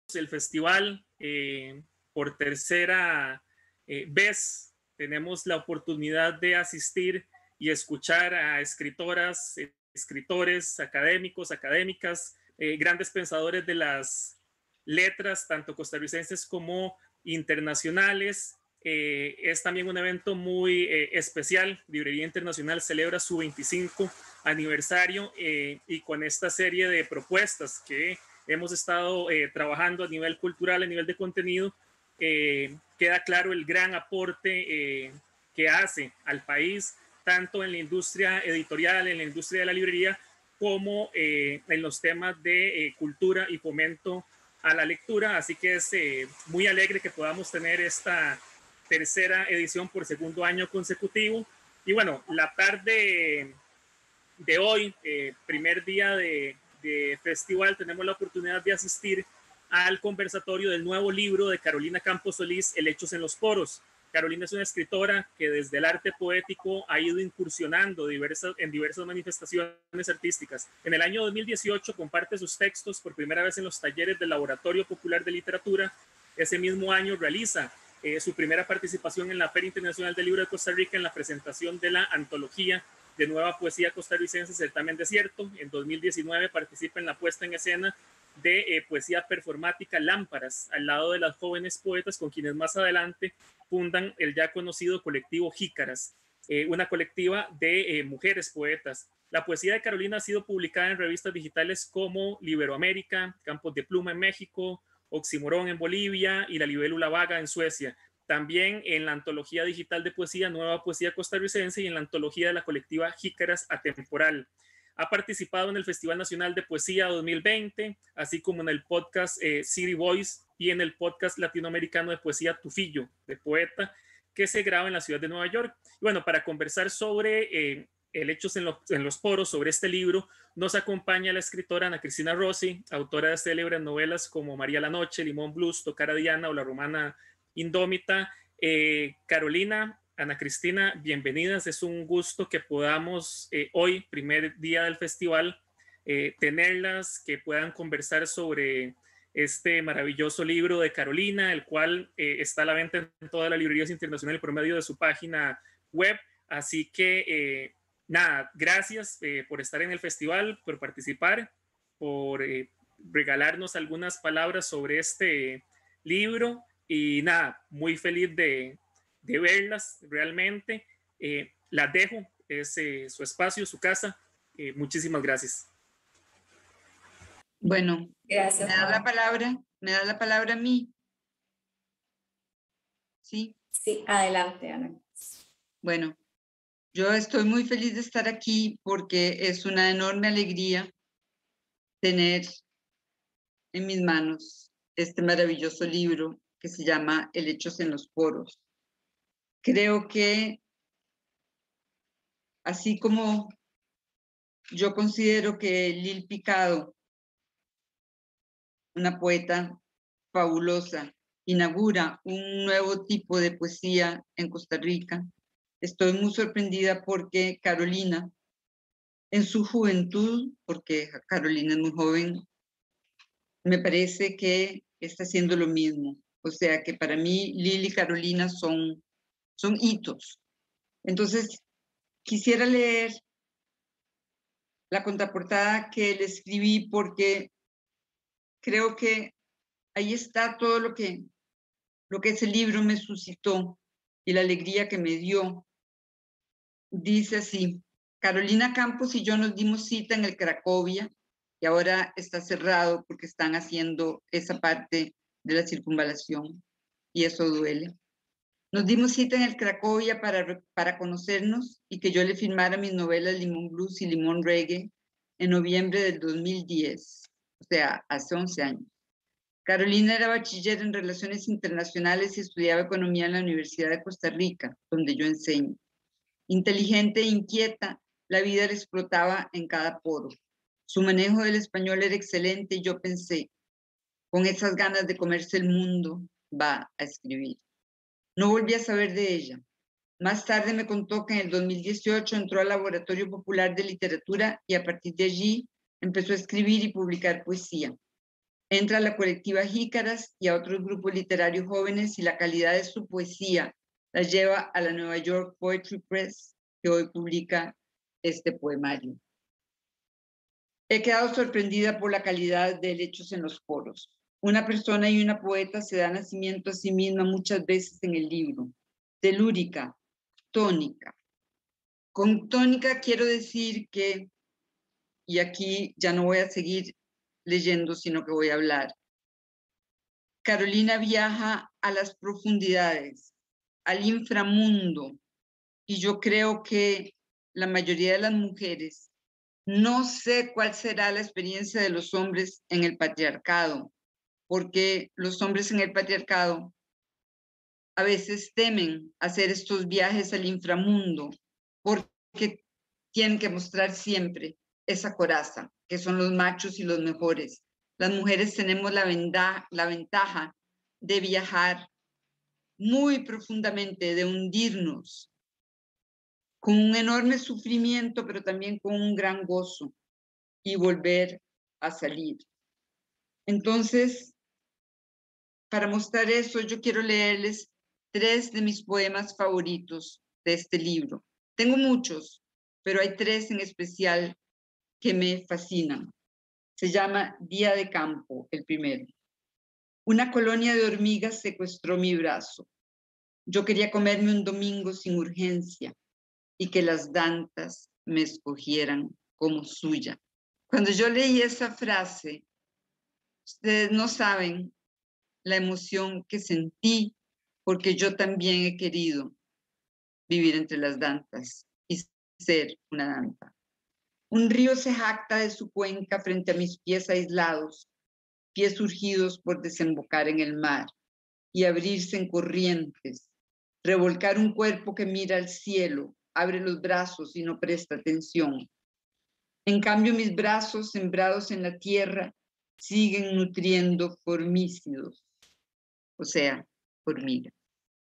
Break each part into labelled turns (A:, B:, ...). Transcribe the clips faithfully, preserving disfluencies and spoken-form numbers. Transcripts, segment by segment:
A: el festival eh, por tercera eh, vez. Tenemos la oportunidad de asistir y escuchar a escritoras, eh, escritores, académicos, académicas, eh, grandes pensadores de las letras, tanto costarricenses como internacionales. Eh, es también un evento muy eh, especial. Librería Internacional celebra su veinticinco aniversario eh, y con esta serie de propuestas que hemos estado eh, trabajando a nivel cultural, a nivel de contenido, eh, queda claro el gran aporte eh, que hace al país, tanto en la industria editorial, en la industria de la librería, como eh, en los temas de eh, cultura y fomento a la lectura. Así que es eh, muy alegre que podamos tener esta tercera edición por segundo año consecutivo. Y bueno, la tarde de hoy, eh, primer día de, de festival, tenemos la oportunidad de asistir al conversatorio del nuevo libro de Carolina Campos Solís, Helechos en los Poros. Carolina es una escritora que desde el arte poético ha ido incursionando diversas, en diversas manifestaciones artísticas. En el año dos mil dieciocho comparte sus textos por primera vez en los talleres del Laboratorio Popular de Literatura. Ese mismo año realiza eh, su primera participación en la Feria Internacional del Libro de Costa Rica en la presentación de la antología de nueva poesía costarricense, Certamen Desierto. En dos mil diecinueve participa en la puesta en escena de eh, poesía performática Lámparas, al lado de las jóvenes poetas con quienes más adelante fundan el ya conocido colectivo Jícaras, eh, una colectiva de eh, mujeres poetas. La poesía de Carolina ha sido publicada en revistas digitales como Iberoamérica, Campos de Pluma en México, Oximorón en Bolivia y La Libélula Vaga en Suecia. También en la antología digital de poesía Nueva Poesía Costarricense y en la antología de la colectiva Jícaras Atemporal. Ha participado en el Festival Nacional de Poesía dos mil veinte, así como en el podcast eh, City Voice y en el podcast latinoamericano de poesía Tufillo, de poeta, que se graba en la ciudad de Nueva York. Y bueno, para conversar sobre eh, Helechos en, lo, en los Poros, sobre este libro, nos acompaña la escritora Ana Cristina Rossi, autora de célebres novelas como María la Noche, Limón Blues, Tocar a Diana o La Romana Indómita. Eh, Carolina, Ana Cristina, bienvenidas. Es un gusto que podamos eh, hoy, primer día del festival, eh, tenerlas, que puedan conversar sobre este maravilloso libro de Carolina, el cual eh, está a la venta en todas las librerías internacionales por medio de su página web. Así que, eh, nada, gracias eh, por estar en el festival, por participar, por eh, regalarnos algunas palabras sobre este libro. Y nada, muy feliz de, de verlas realmente. Eh, las dejo, es eh, su espacio, su casa. Eh, muchísimas gracias.
B: Bueno,
C: gracias,
B: me da la palabra, me da la palabra a mí. ¿Sí?
C: Sí, adelante, Ana.
B: Bueno, yo estoy muy feliz de estar aquí porque es una enorme alegría tener en mis manos este maravilloso libro que se llama Helechos en los Poros. Creo que así como yo considero que Lil Picado, una poeta fabulosa, inaugura un nuevo tipo de poesía en Costa Rica, estoy muy sorprendida porque Carolina, en su juventud, porque Carolina es muy joven, me parece que está haciendo lo mismo. O sea que para mí Lil y Carolina son, son hitos. Entonces, quisiera leer la contraportada que le escribí porque creo que ahí está todo lo que, lo que ese libro me suscitó y la alegría que me dio. Dice así: Carolina Campos y yo nos dimos cita en el Cracovia, y ahora está cerrado porque están haciendo esa parte de la circunvalación, y eso duele. Nos dimos cita en el Cracovia para, para conocernos y que yo le firmara mis novelas Limón Blues y Limón Reggae en noviembre del dos mil diez, o sea, hace once años. Carolina era bachiller en Relaciones Internacionales y estudiaba Economía en la Universidad de Costa Rica, donde yo enseño. Inteligente e inquieta, la vida le explotaba en cada poro. Su manejo del español era excelente y yo pensé, con esas ganas de comerse el mundo, va a escribir. No volví a saber de ella. Más tarde me contó que en el dos mil dieciocho entró al Laboratorio Popular de Literatura y a partir de allí empezó a escribir y publicar poesía. Entra a la colectiva Jícaras y a otros grupos literarios jóvenes y la calidad de su poesía la lleva a la Nueva York Poetry Press, que hoy publica este poemario. He quedado sorprendida por la calidad de hechos en los coros. Una persona y una poeta se dan nacimiento a sí misma muchas veces en el libro. Telúrica, tónica. Con tónica quiero decir que, y aquí ya no voy a seguir leyendo, sino que voy a hablar. Carolina viaja a las profundidades, al inframundo, y yo creo que la mayoría de las mujeres, no sé cuál será la experiencia de los hombres en el patriarcado, porque los hombres en el patriarcado a veces temen hacer estos viajes al inframundo, porque tienen que mostrar siempre esa coraza, que son los machos y los mejores. Las mujeres tenemos la, venda, la ventaja de viajar muy profundamente, de hundirnos con un enorme sufrimiento, pero también con un gran gozo, y volver a salir. Entonces, para mostrar eso, yo quiero leerles tres de mis poemas favoritos de este libro. Tengo muchos, pero hay tres en especial que me fascinan. Se llama Día de Campo, el primero. Una colonia de hormigas secuestró mi brazo. Yo quería comerme un domingo sin urgencia y que las dantas me escogieran como suya. Cuando yo leí esa frase, ustedes no saben la emoción que sentí, porque yo también he querido vivir entre las dantas y ser una danta. Un río se jacta de su cuenca frente a mis pies aislados, pies surgidos por desembocar en el mar y abrirse en corrientes, revolcar un cuerpo que mira al cielo, abre los brazos y no presta atención. En cambio, mis brazos sembrados en la tierra siguen nutriendo formícidos, o sea, hormigas.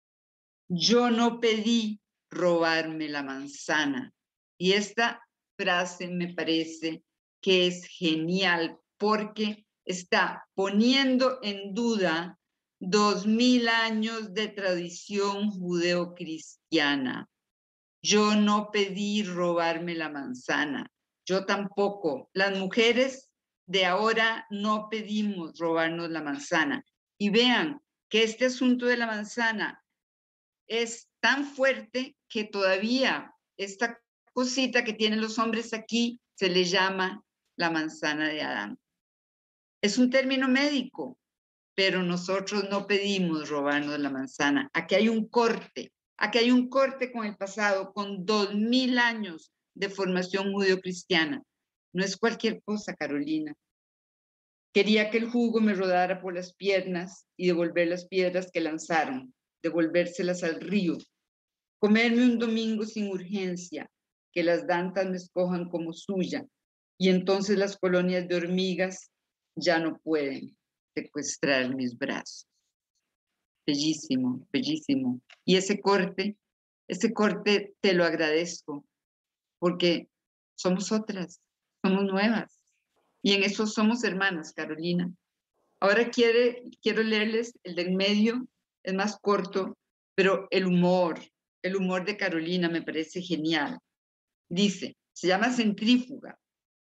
B: Yo no pedí robarme la manzana. Y esta frase me parece que es genial porque está poniendo en duda dos mil años de tradición judeocristiana. Yo no pedí robarme la manzana. Yo tampoco. Las mujeres de ahora no pedimos robarnos la manzana. Y vean que este asunto de la manzana es tan fuerte que todavía esta cosita que tienen los hombres aquí se le llama la manzana de Adán. Es un término médico, pero nosotros no pedimos robarnos la manzana. Aquí hay un corte, aquí hay un corte con el pasado, con dos mil años de formación judeocristiana. No es cualquier cosa, Carolina. Quería que el jugo me rodara por las piernas y devolver las piedras que lanzaron, devolvérselas al río. Comerme un domingo sin urgencia, que las dantas me escojan como suya, y entonces las colonias de hormigas ya no pueden secuestrar mis brazos. Bellísimo, bellísimo. Y ese corte, ese corte te lo agradezco, porque somos otras, somos nuevas. Y en eso somos hermanas, Carolina. Ahora quiere, quiero leerles el del medio, es más corto, pero el humor, el humor de Carolina me parece genial. Dice, se llama Centrífuga.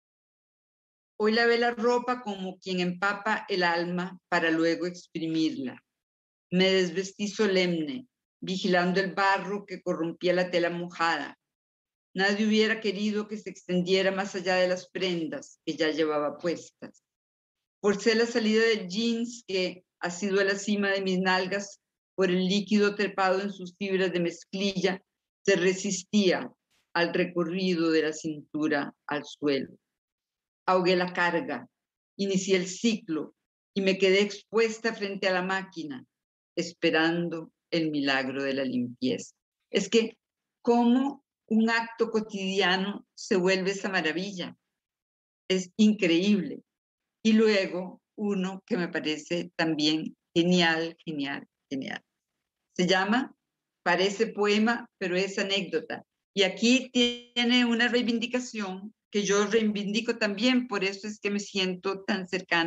B: Hoy lavé la ropa como quien empapa el alma para luego exprimirla. Me desvestí solemne, vigilando el barro que corrompía la tela mojada. Nadie hubiera querido que se extendiera más allá de las prendas que ya llevaba puestas. Forcé la salida del jeans que ha sido a la cima de mis nalgas por el líquido trepado en sus fibras de mezclilla, se resistía al recorrido de la cintura al suelo. Ahogué la carga, inicié el ciclo y me quedé expuesta frente a la máquina, esperando el milagro de la limpieza. Es que, ¿cómo un acto cotidiano se vuelve esa maravilla? Es increíble. Y luego uno que me parece también genial, genial, genial. Se llama, parece poema, pero es anécdota. Y aquí tiene una reivindicación que yo reivindico también, por eso es que me siento tan cercana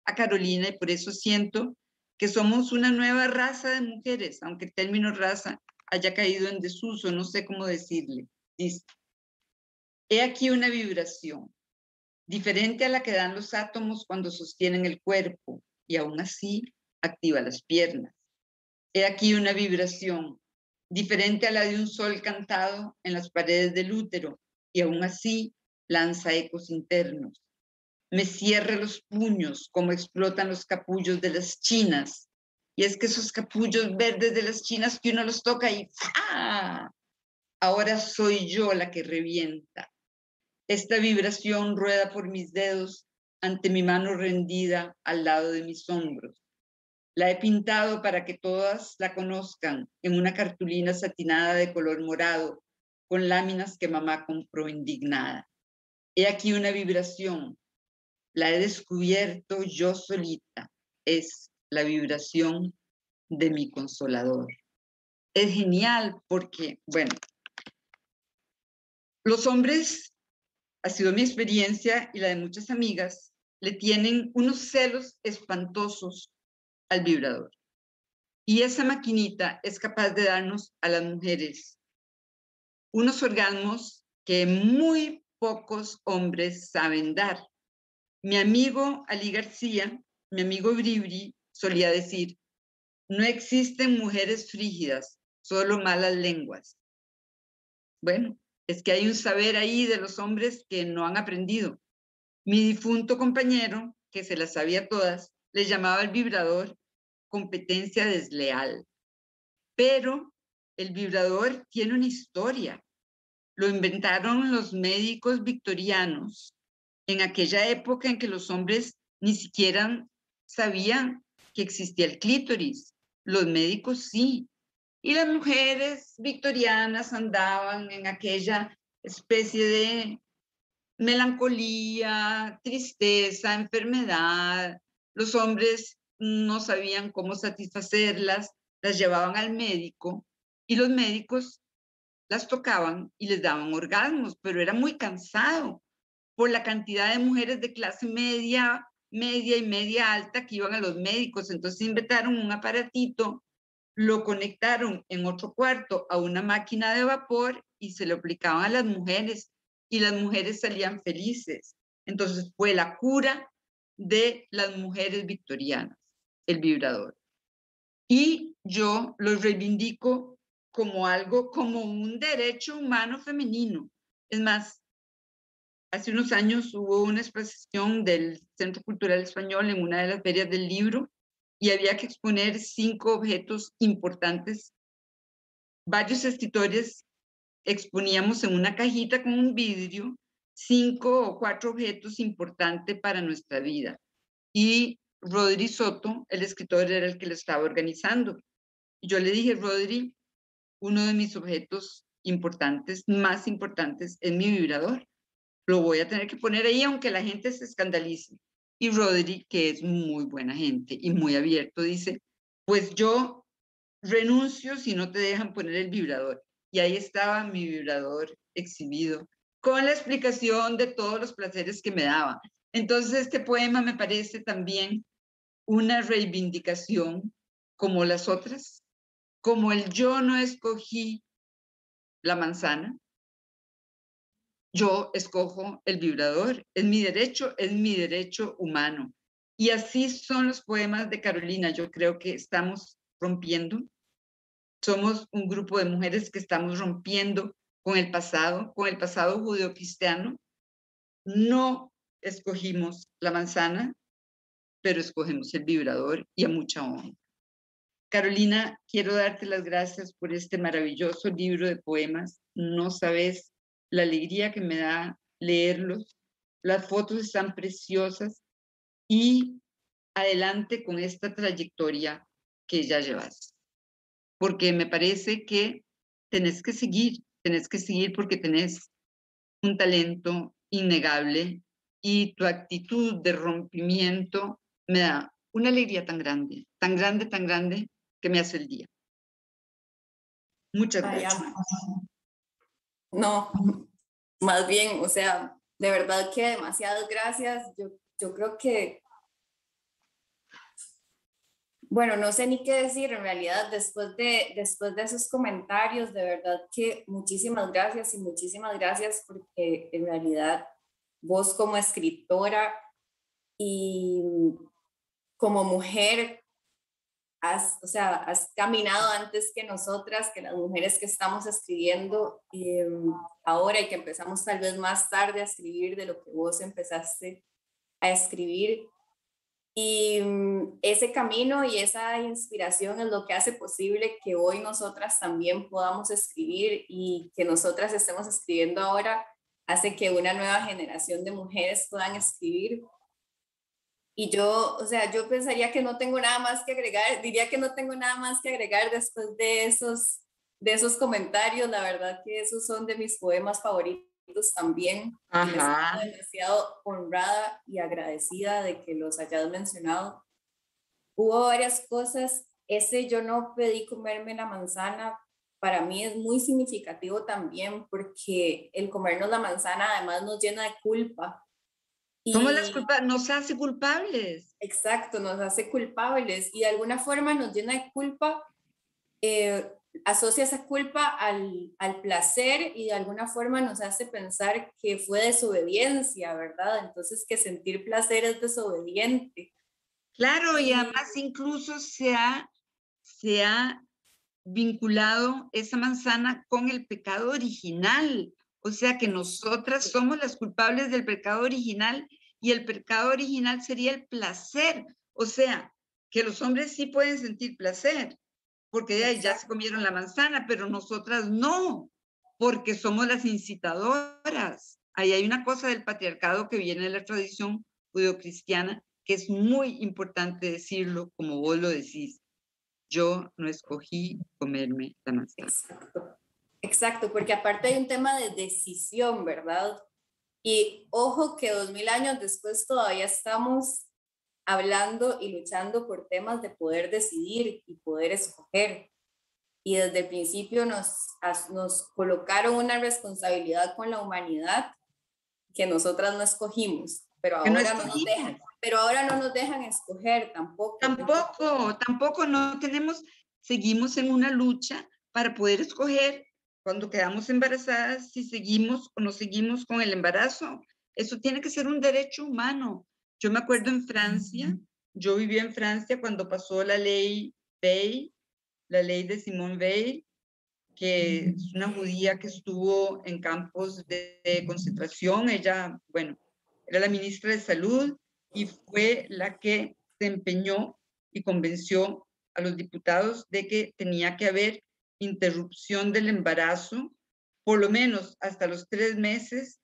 B: a Carolina y por eso siento que somos una nueva raza de mujeres, aunque el término raza haya caído en desuso, no sé cómo decirle. Dice, he aquí una vibración, diferente a la que dan los átomos cuando sostienen el cuerpo, y aún así activa las piernas. He aquí una vibración, diferente a la de un sol cantado en las paredes del útero, y aún así lanza ecos internos. Me cierre los puños como explotan los capullos de las chinas. Y es que esos capullos verdes de las chinas que uno los toca y ¡ah! Ahora soy yo la que revienta. Esta vibración rueda por mis dedos ante mi mano rendida al lado de mis hombros. La he pintado para que todas la conozcan en una cartulina satinada de color morado, con láminas que mamá compró indignada. He aquí una vibración. La he descubierto yo solita. Es la vibración de mi consolador. Es genial porque, bueno, los hombres, ha sido mi experiencia y la de muchas amigas, le tienen unos celos espantosos al vibrador. Y esa maquinita es capaz de darnos a las mujeres unos orgasmos que muy pocos hombres saben dar. Mi amigo Ali García, mi amigo Bribri, solía decir, no existen mujeres frígidas, solo malas lenguas. Bueno, es que hay un saber ahí de los hombres que no han aprendido. Mi difunto compañero, que se las sabía todas, le llamaba al vibrador competencia desleal. Pero el vibrador tiene una historia. Lo inventaron los médicos victorianos en aquella época en que los hombres ni siquiera sabían que existía el clítoris. Los médicos sí. Y las mujeres victorianas andaban en aquella especie de melancolía, tristeza, enfermedad. Los hombres no sabían cómo satisfacerlas, las llevaban al médico y los médicos las tocaban y les daban orgasmos, pero era muy cansado por la cantidad de mujeres de clase media, media y media alta que iban a los médicos. Entonces inventaron un aparatito, lo conectaron en otro cuarto a una máquina de vapor y se lo aplicaban a las mujeres y las mujeres salían felices. Entonces fue la cura de las mujeres victorianas, el vibrador. Y yo lo reivindico como algo, como un derecho humano femenino. Es más, hace unos años hubo una exposición del Centro Cultural Español en una de las ferias del libro y había que exponer cinco objetos importantes. Varios escritores exponíamos en una cajita con un vidrio cinco o cuatro objetos importantes para nuestra vida. Y Rodri Soto, el escritor, era el que lo estaba organizando. Y yo le dije, Rodri, uno de mis objetos importantes, más importantes, es mi vibrador. Lo voy a tener que poner ahí aunque la gente se escandalice. Y Rodri, que es muy buena gente y muy abierto, dice, pues yo renuncio si no te dejan poner el vibrador. Y ahí estaba mi vibrador exhibido, con la explicación de todos los placeres que me daba. Entonces este poema me parece también una reivindicación como las otras, como el yo no escogí la manzana, yo escojo el vibrador, es mi derecho, es mi derecho humano. Y así son los poemas de Carolina. Yo creo que estamos rompiendo. Somos un grupo de mujeres que estamos rompiendo con el pasado, con el pasado judeocristiano. No escogimos la manzana, pero escogemos el vibrador y a mucha honra. Carolina, quiero darte las gracias por este maravilloso libro de poemas. No sabes la alegría que me da leerlos. Las fotos están preciosas y adelante con esta trayectoria que ya llevas. Porque me parece que tenés que seguir, tenés que seguir porque tenés un talento innegable y tu actitud de rompimiento me da una alegría tan grande, tan grande, tan grande que me hace el día. Muchas gracias.
C: Ay, no, más bien, o sea, de verdad que demasiadas gracias. Yo, yo creo que Bueno, no sé ni qué decir en realidad después de, después de esos comentarios, de verdad que muchísimas gracias y muchísimas gracias porque en realidad vos como escritora y como mujer has, o sea, has caminado antes que nosotras, que las mujeres que estamos escribiendo eh, ahora y que empezamos tal vez más tarde a escribir de lo que vos empezaste a escribir. Y um, ese camino y esa inspiración es lo que hace posible que hoy nosotras también podamos escribir y que nosotras estemos escribiendo ahora, hace que una nueva generación de mujeres puedan escribir. Y yo, o sea, yo pensaría que no tengo nada más que agregar, diría que no tengo nada más que agregar después de esos, de esos comentarios. La verdad que esos son de mis poemas favoritos también. Y me siento
B: Ajá.
C: demasiado honrada y agradecida de que los hayas mencionado. Hubo varias cosas. Ese yo no pedí comerme la manzana. Para mí es muy significativo también porque el comernos la manzana además nos llena de culpa.
B: Somos las
C: Y
B: culpables, nos hace culpables.
C: exacto, nos hace culpables y de alguna forma nos llena de culpa, eh, asocia esa culpa al, al placer y de alguna forma nos hace pensar que fue desobediencia, ¿verdad? Entonces que sentir placer es desobediente.
B: Claro, y
C: Y
B: además incluso se ha, se ha vinculado esa manzana con el pecado original. O sea que nosotras somos las culpables del pecado original y el pecado original sería el placer. O sea, que los hombres sí pueden sentir placer porque de ahí ya se comieron la manzana, pero nosotras no, porque somos las incitadoras. Ahí hay una cosa del patriarcado que viene de la tradición judeocristiana que es muy importante decirlo como vos lo decís. Yo no escogí comerme la manzana.
C: Exacto, exacto, porque aparte hay un tema de decisión, ¿verdad? Y ojo que dos mil años después todavía estamos hablando y luchando por temas de poder decidir y poder escoger. Y desde el principio nos, nos colocaron una responsabilidad con la humanidad que nosotras no escogimos, pero ahora no, no nos dejan, pero ahora no nos dejan escoger tampoco.
B: Tampoco, tampoco no tenemos, seguimos en una lucha para poder escoger cuando quedamos embarazadas si seguimos o no seguimos con el embarazo. Eso tiene que ser un derecho humano. Yo me acuerdo en Francia, yo viví en Francia cuando pasó la ley Veil, la ley de Simone Veil, que es una judía que estuvo en campos de, de concentración. Ella, bueno, era la ministra de Salud y fue la que se empeñó y convenció a los diputados de que tenía que haber interrupción del embarazo, por lo menos hasta los tres meses,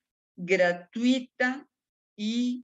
B: gratuita y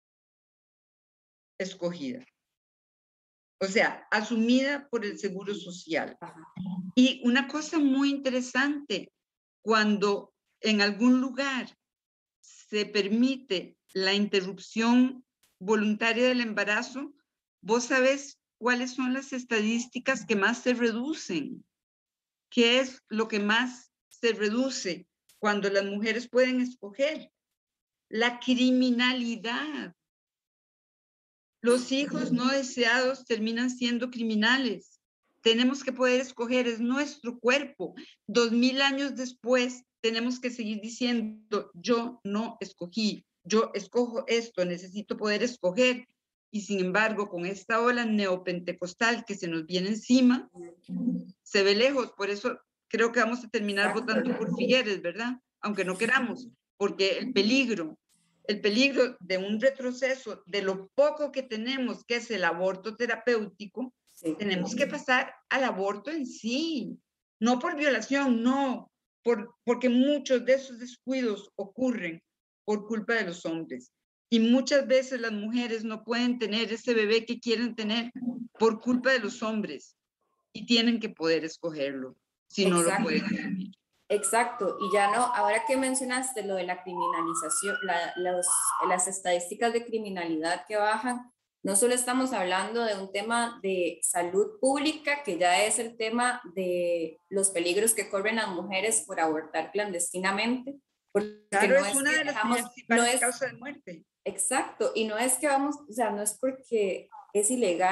B: escogida. O sea, asumida por el Seguro Social. Y una cosa muy interesante, cuando en algún lugar se permite la interrupción voluntaria del embarazo, vos sabés cuáles son las estadísticas que más se reducen. ¿Qué es lo que más se reduce cuando las mujeres pueden escoger? La criminalidad. Los hijos no deseados terminan siendo criminales. Tenemos que poder escoger, es nuestro cuerpo. Dos mil años después, tenemos que seguir diciendo, yo no escogí, yo escojo esto, necesito poder escoger. Y sin embargo, con esta ola neopentecostal que se nos viene encima, se ve lejos. Por eso creo que vamos a terminar Exacto. votando por Figueres, ¿verdad? Aunque no queramos, porque el peligro, el peligro de un retroceso de lo poco que tenemos, que es el aborto terapéutico, sí. Tenemos que pasar al aborto en sí, no por violación, no, por, porque muchos de esos descuidos ocurren por culpa de los hombres. Y muchas veces las mujeres no pueden tener ese bebé que quieren tener por culpa de los hombres y tienen que poder escogerlo, si no Exacto. lo pueden asumir.
C: Exacto, y ya no, ahora que mencionaste lo de la criminalización, la, los, las estadísticas de criminalidad que bajan, no solo estamos hablando de un tema de salud pública, que ya es el tema de los peligros que corren las mujeres por abortar clandestinamente.
B: Claro, no es, es una de las dejamos, principales no es, causas de muerte.
C: Exacto, y no es que vamos, o sea, no es porque es ilegal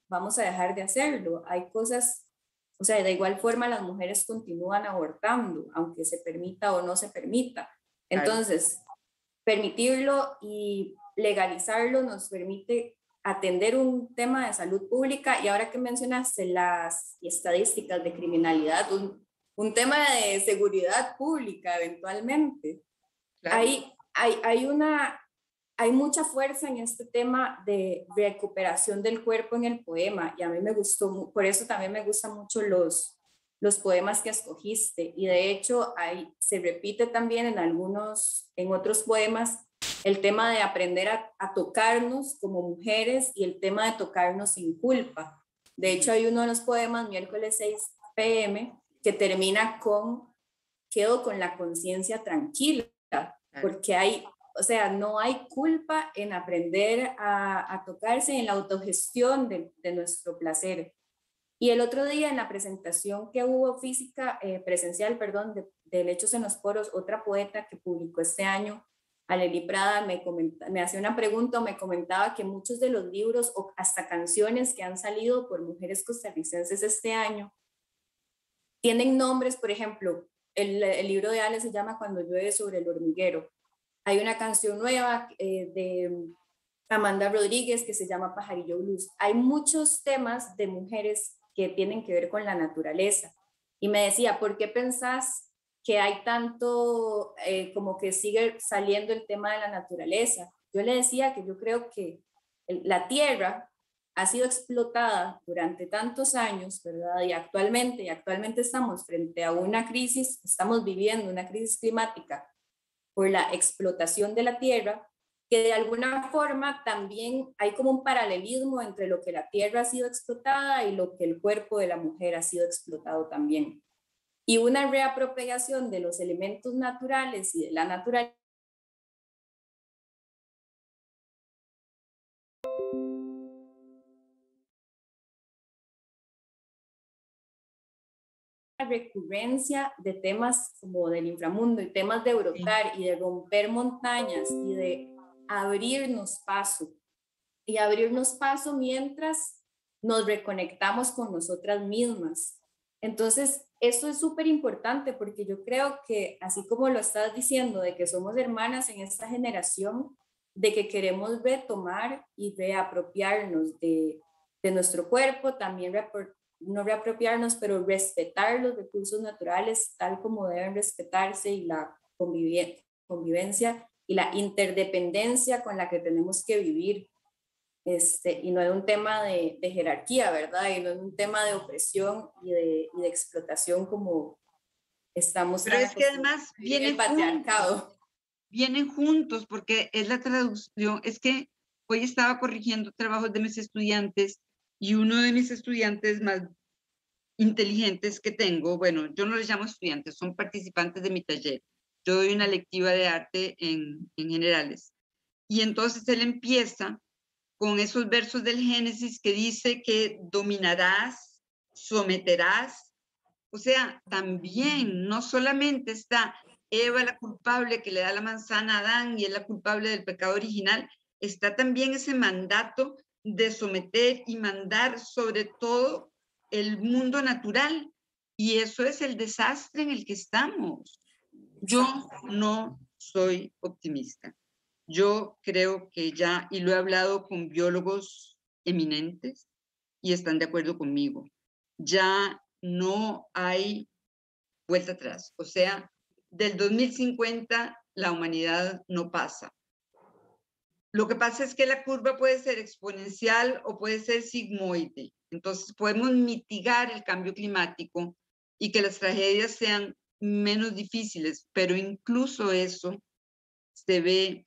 C: vamos a dejar de hacerlo. Hay cosas, o sea, de igual forma las mujeres continúan abortando, aunque se permita o no se permita. Entonces, permitirlo y legalizarlo nos permite atender un tema de salud pública. Y ahora que mencionaste las estadísticas de criminalidad, un, un tema de seguridad pública eventualmente, claro. hay, hay, hay, una, hay mucha fuerza en este tema de recuperación del cuerpo en el poema, y a mí me gustó, por eso también me gustan mucho los, los poemas que escogiste, y de hecho ahí se repite también en algunos, en otros poemas, el tema de aprender a, a tocarnos como mujeres y el tema de tocarnos sin culpa. De hecho, hay uno de los poemas, miércoles seis p m, que termina con, quedo con la conciencia tranquila, porque hay, o sea, no hay culpa en aprender a, a tocarse, en la autogestión de, de nuestro placer. Y el otro día en la presentación que hubo física, eh, presencial, perdón, de, de Lechos en los Poros, otra poeta que publicó este año, Aleli Prada, me, comenta, me hacía una pregunta o me comentaba que muchos de los libros o hasta canciones que han salido por mujeres costarricenses este año tienen nombres, por ejemplo, el, el libro de Ale se llama Cuando llueve sobre el hormiguero. Hay una canción nueva eh, de Amanda Rodríguez que se llama Pajarillo Blues. Hay muchos temas de mujeres que tienen que ver con la naturaleza. Y me decía, ¿por qué pensás que hay tanto, eh, como que sigue saliendo el tema de la naturaleza? Yo le decía que yo creo que el, la tierra ha sido explotada durante tantos años, ¿verdad? Y actualmente, y actualmente estamos frente a una crisis, estamos viviendo una crisis climática por la explotación de la tierra, que de alguna forma también hay como un paralelismo entre lo que la tierra ha sido explotada y lo que el cuerpo de la mujer ha sido explotado también. Y una reapropiación de los elementos naturales y de la naturaleza recurrencia de temas como del inframundo y temas de brotar y de romper montañas y de abrirnos paso y abrirnos paso mientras nos reconectamos con nosotras mismas. Entonces, esto es súper importante porque yo creo que, así como lo estás diciendo, de que somos hermanas en esta generación, de que queremos retomar y reapropiarnos de, de nuestro cuerpo, también no reapropiarnos, pero respetar los recursos naturales tal como deben respetarse y la convivencia, convivencia y la interdependencia con la que tenemos que vivir. Este, y no es un tema de, de jerarquía, ¿verdad? Y no es un tema de opresión y de, y de explotación como estamos.
B: Pero es que además vienen
C: el patriarcado.
B: Juntos, vienen juntos porque es la traducción. Es que hoy estaba corrigiendo trabajos de mis estudiantes y uno de mis estudiantes más inteligentes que tengo, bueno, yo no les llamo estudiantes, son participantes de mi taller. Yo doy una lectiva de arte en, en generales. Y entonces él empieza con esos versos del Génesis que dice que dominarás, someterás. O sea, también no solamente está Eva la culpable que le da la manzana a Adán y es la culpable del pecado original, está también ese mandato de someter y mandar sobre todo el mundo natural. Y eso es el desastre en el que estamos. Yo no soy optimista. Yo creo que ya, y lo he hablado con biólogos eminentes y están de acuerdo conmigo, ya no hay vuelta atrás. O sea, del dos mil cincuenta la humanidad no pasa. Lo que pasa es que la curva puede ser exponencial o puede ser sigmoide. Entonces podemos mitigar el cambio climático y que las tragedias sean menos difíciles, pero incluso eso se ve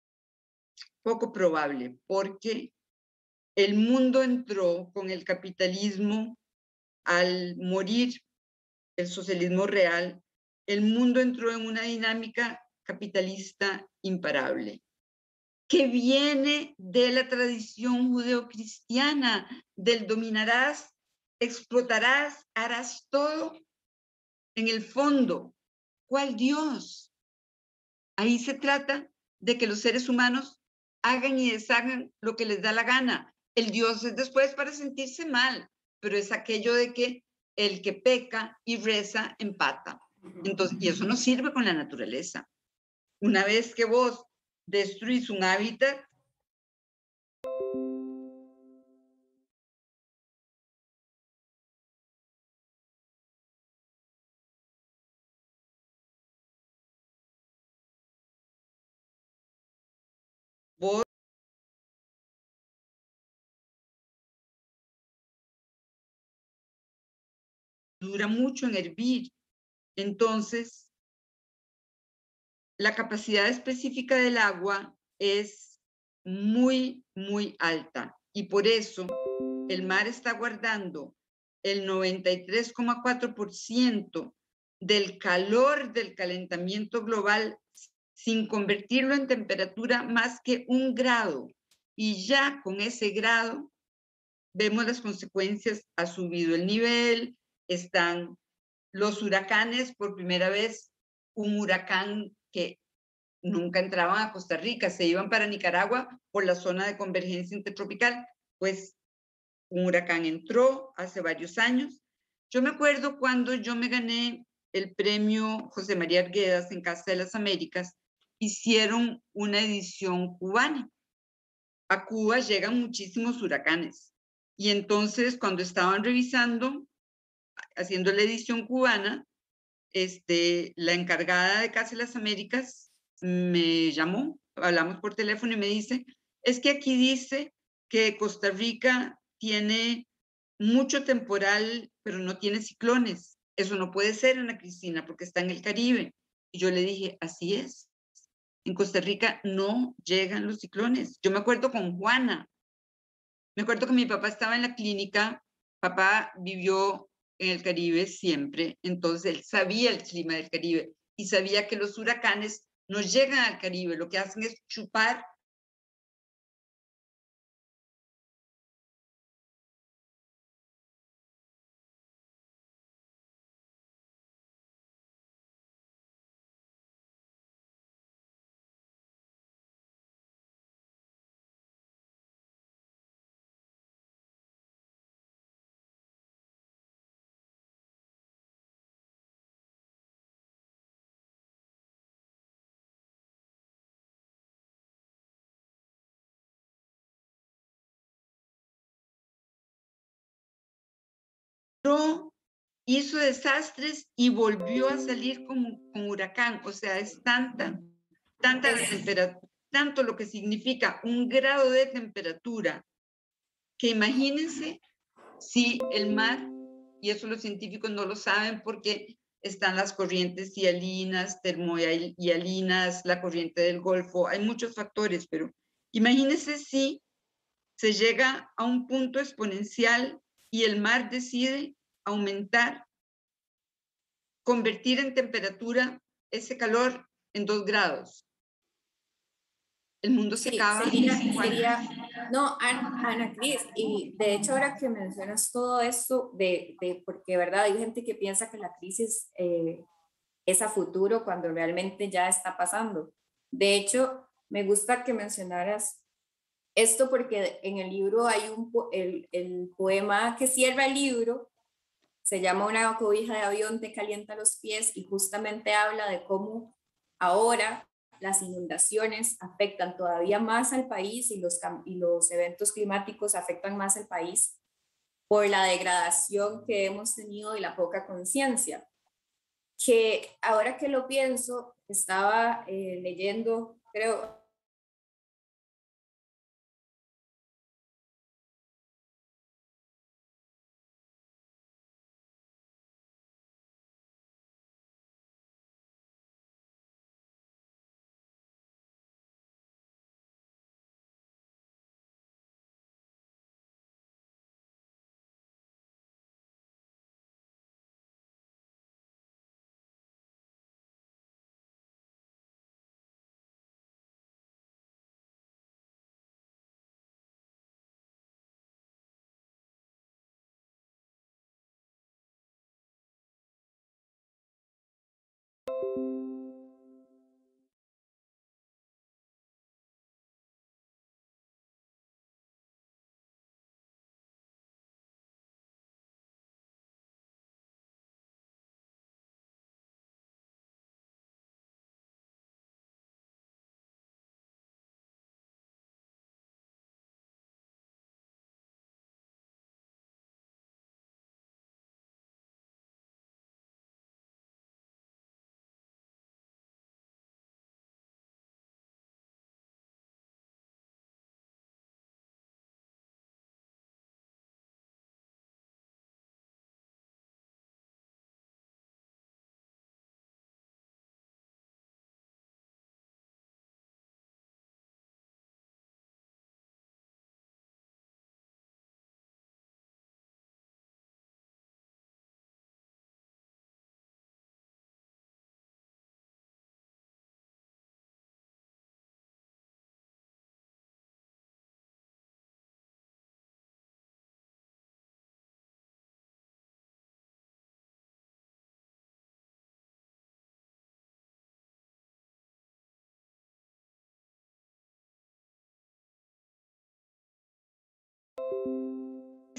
B: poco probable, porque el mundo entró con el capitalismo al morir el socialismo real, el mundo entró en una dinámica capitalista imparable, que viene de la tradición judeocristiana, del dominarás, explotarás, harás todo. En el fondo, ¿cuál Dios? Ahí se trata de que los seres humanos hagan y deshagan lo que les da la gana. el Dios es después para sentirse mal, pero es aquello de que el que peca y reza empata. Entonces, y eso no sirve con la naturaleza. Una vez que vos destruís un hábitat, vos dura mucho en hervir. Entonces, la capacidad específica del agua es muy, muy alta. Y por eso el mar está guardando el noventa y tres coma cuatro por ciento del calor del calentamiento global sin convertirlo en temperatura más que un grado. Y ya con ese grado vemos las consecuencias. Ha subido el nivel, están los huracanes, por primera vez un huracán que nunca entraban a Costa Rica, se iban para Nicaragua por la zona de convergencia intertropical, pues un huracán entró hace varios años. Yo me acuerdo cuando yo me gané el premio José María Arguedas en Casa de las Américas, hicieron una edición cubana. A Cuba llegan muchísimos huracanes. Y entonces, cuando estaban revisando, haciendo la edición cubana, este, la encargada de Casa de las Américas me llamó, hablamos por teléfono y me dice, es que aquí dice que Costa Rica tiene mucho temporal, pero no tiene ciclones. Eso no puede ser, Ana Cristina, porque está en el Caribe. Y yo le dije, así es. En Costa Rica no llegan los ciclones. Yo me acuerdo con Juana. Me acuerdo que mi papá estaba en la clínica. Papá vivió en el Caribe siempre, entonces él sabía el clima del Caribe y sabía que los huracanes no llegan al Caribe, lo que hacen es chupar hizo desastres y volvió a salir como, como huracán. O sea, es tanta, tanta la temperatura, tanto lo que significa un grado de temperatura, que imagínense si el mar, y eso los científicos no lo saben porque están las corrientes hialinas, termohialinas, la corriente del Golfo, hay muchos factores, pero imagínense si se llega a un punto exponencial y el mar decide aumentar, convertir en temperatura ese calor en dos grados. El mundo se
C: Sí,
B: acaba.
C: sería, sería, no, Ana, Ana Cris, y de hecho ahora que mencionas todo esto, de, de, porque verdad hay gente que piensa que la crisis eh, es a futuro cuando realmente ya está pasando. De hecho, me gusta que mencionaras esto porque en el libro hay un, el, el poema que cierra el libro, se llama Una cobija de avión te calienta los pies y justamente habla de cómo ahora las inundaciones afectan todavía más al país y los, y los eventos climáticos afectan más al país por la degradación que hemos tenido y la poca conciencia. Que ahora que lo pienso, estaba eh, leyendo, creo,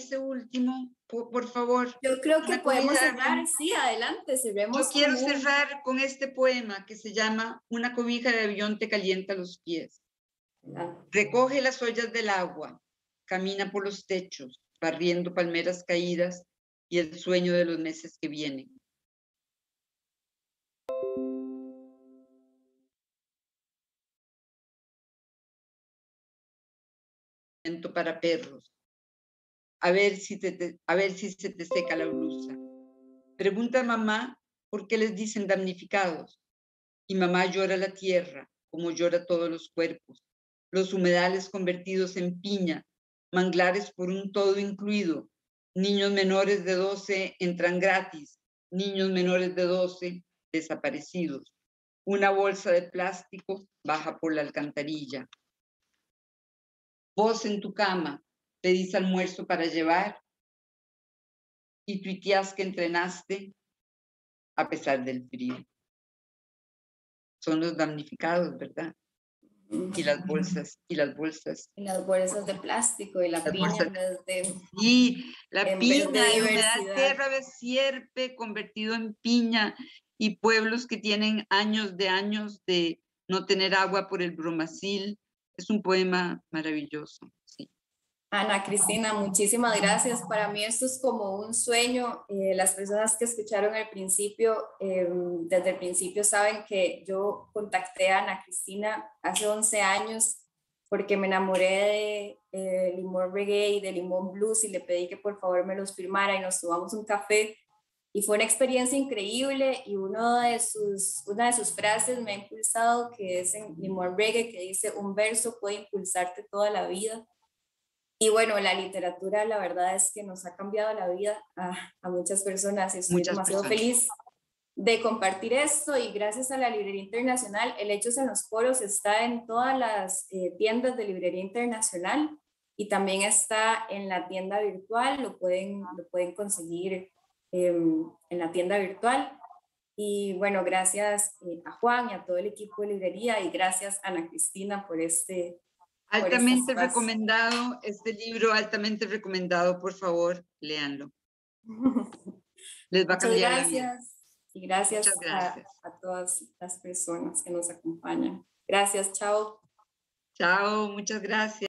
B: ese último, por, por favor?
C: Yo creo que
B: Una
C: podemos
B: cobija de
C: cerrar,
B: avión.
C: sí, adelante, cerremos.
B: Yo quiero
C: con un-
B: cerrar con este poema que se llama Una cobija de avión te calienta los pies.
C: Adelante.
B: Recoge las ollas del agua, camina por los techos, barriendo palmeras caídas y el sueño de los meses que vienen. Para perros. A ver si te, te, a ver si se te seca la blusa. Pregunta a mamá por qué les dicen damnificados. Y mamá llora la tierra, como llora todos los cuerpos. Los humedales convertidos en piña, manglares por un todo incluido. Niños menores de doce entran gratis. Niños menores de doce desaparecidos. Una bolsa de plástico baja por la alcantarilla. Vos en tu cama pedís almuerzo para llevar y tuiteás que entrenaste a pesar del frío. Son los damnificados, ¿verdad? Y las bolsas, y las bolsas.
C: Y las bolsas de plástico y la
B: Las
C: piña
B: bolsas.
C: en vez de...
B: Y la
C: en vez de
B: piña, en humedad
C: diversidad.
B: tierra de sierpe convertido en piña y pueblos que tienen años de años de no tener agua por el bromacil. Es un poema maravilloso, sí.
C: Ana Cristina, muchísimas gracias. Para mí esto es como un sueño. Eh, las personas que escucharon al principio, eh, desde el principio saben que yo contacté a Ana Cristina hace once años porque me enamoré de eh, Limón Reggae y de Limón Blues y le pedí que por favor me los firmara y nos tomamos un café. Y fue una experiencia increíble y uno de sus, una de sus frases me ha impulsado, que es en Limón Reggae, que dice: un verso puede impulsarte toda la vida. Y bueno, la literatura, la verdad es que nos ha cambiado la vida a, a muchas personas. Estoy
B: Muchas
C: demasiado
B: personas.
C: feliz de compartir esto y gracias a la Librería Internacional, el Hechos en los Poros está en todas las eh, tiendas de Librería Internacional y también está en la tienda virtual, lo pueden, lo pueden conseguir eh, en la tienda virtual. Y bueno, gracias eh, a Juan y a todo el equipo de librería y gracias a Ana Cristina por este...
B: Altamente recomendado, este libro altamente recomendado, por favor, léanlo. Les va a cambiar la vida.
C: Muchas gracias y gracias,
B: Muchas gracias.
C: A, a todas las personas que nos acompañan. Gracias, chao.
B: Chao, muchas gracias.